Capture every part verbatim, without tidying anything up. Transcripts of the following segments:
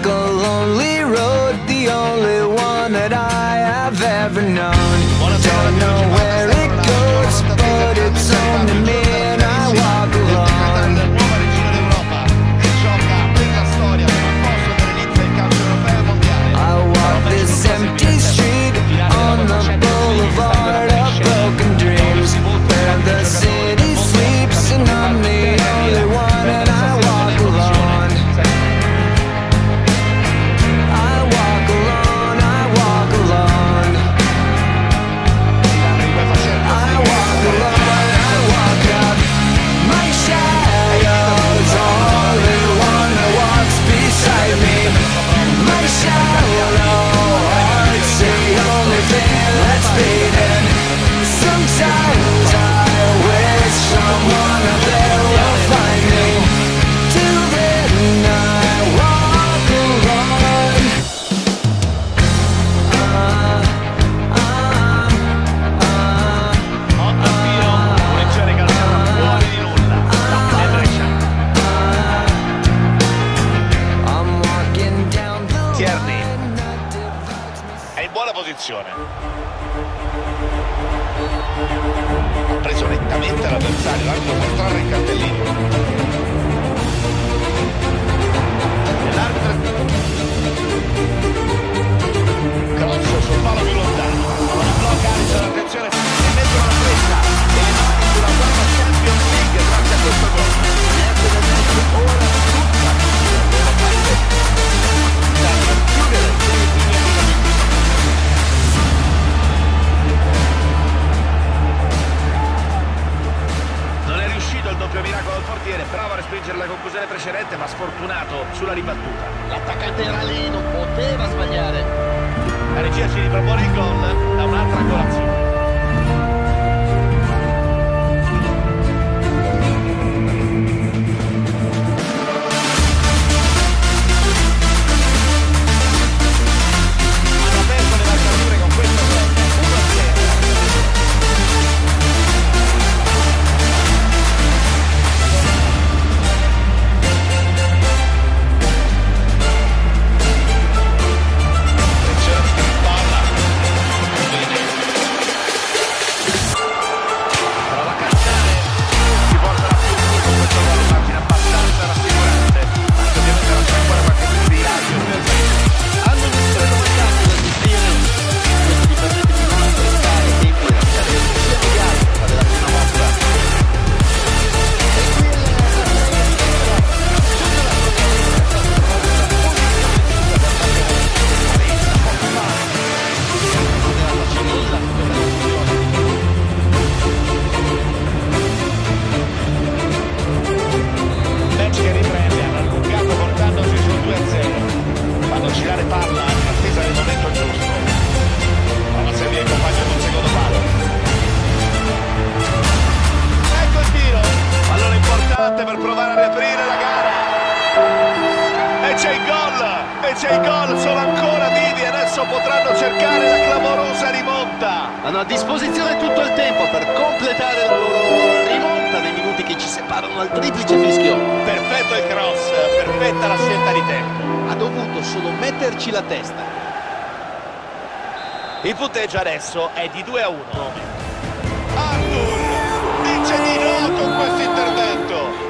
a lonely road, the only one that I have ever known. Don't know where it goes, but it's only me and I walk alone. I walk this empty street on the boulevard of broken dreams, where the city sleeps and I'm the only one and I walk alone. I walk alone, I walk alone. I walk alone, I walk up. My shadow's only one that walks beside me. My shallow heart's the only thing that's beating. Sometimes I wish someone out there will find me. Till then I walk alone. Ah, ah, ah, Otto Pino, punizione calciata fuori di nulla da Brescia. I'm walking down the Tierney line that divides me. è in buona posizione. Ha preso nettamente l'avversario, l'arbitro può trarre il cartellino. E l'arbitro cross sul palo più lontano. Ora blocca Alisson, attenzione, e mettono la freccia e le mani sulla guardia Champions League grazie a questo gol. Niente da dire, ora tutta la loro parte da chiudere i primi minuti. Non è riuscito il doppio miracolo al portiere, bravo a respingere la conclusione precedente ma sfortunato sulla ribattuta. L'attaccante era lì, non poteva sbagliare. La regia ci ripropone il gol da un'altra angolazione. Hanno aperto le marcature con questo gol, uno a zero. Palla. Prova a calciare, si porta la più con questo gol, immagine abbastanza rassicurante, anche ovviamente non c'è ancora qualche privilegio. Hanno visto le domandato da gestire questi dipendenti di non aspettare tempo di lasciare sia di gare, ma della prima mossa. E qui il Match che riprende, hanno allungato portandosi sul due a zero. Fanno girare palla in attesa del momento giusto. Prova a servire il compagno sul secondo palo. Ecco il tiro. Pallone importante per provare a riaprire la gara. E c'è il gol! E c'è il gol! Sono ancora vivi, adesso potranno cercare la clamorosa rimonta. hanno a disposizione tutto il tempo per completare la loro rimonta nei minuti che ci separano dal triplice fischio. Perfetto il cross, perfetta la scelta di tempo. Ha dovuto solo metterci la testa. Il punteggio adesso è di due a uno. Arthur dice di no con questo intervento.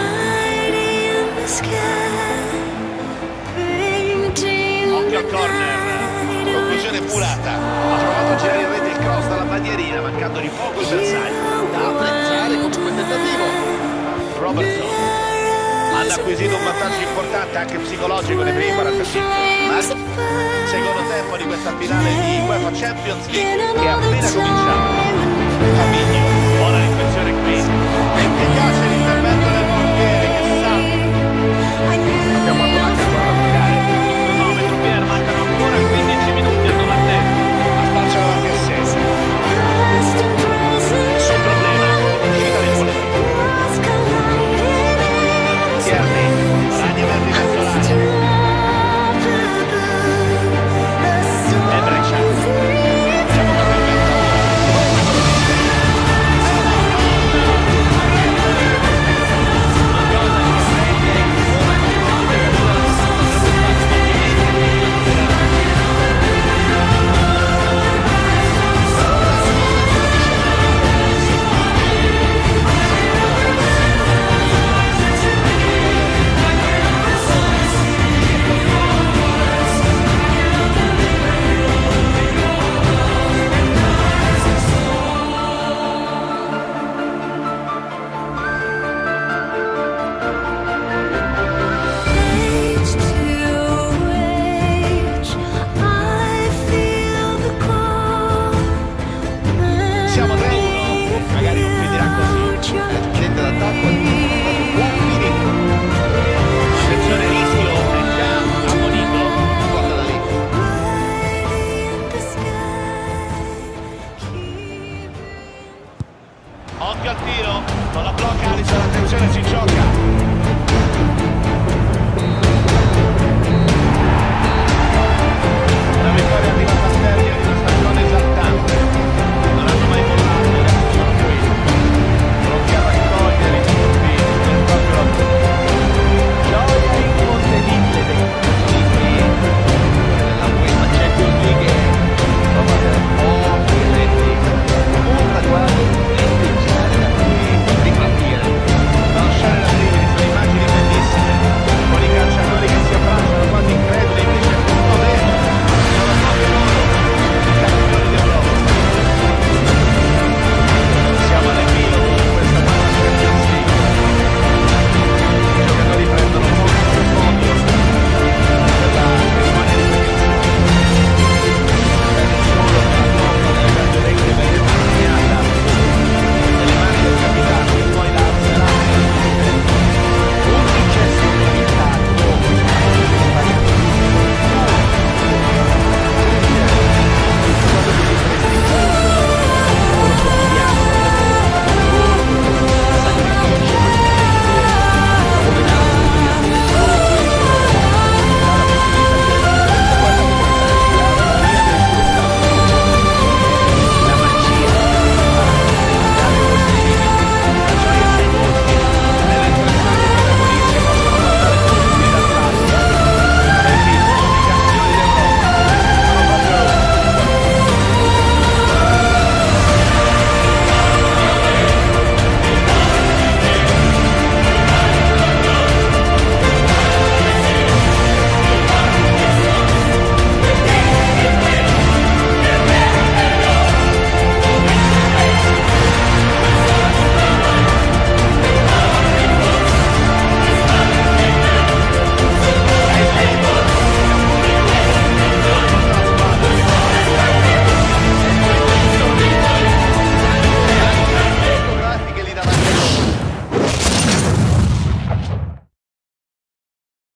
Occhio al corner, conclusione pulata. Ha provato a girare in rete il cross dalla bandierina, mancando di poco il bersaglio. Da apprezzare come tentativo. Robertson hanno acquisito un vantaggio importante anche psicologico nei primi quarantacinque. Ma il secondo tempo di questa finale di UEFA Champions League che è appena cominciata. Fabinho, buona riflessione qui.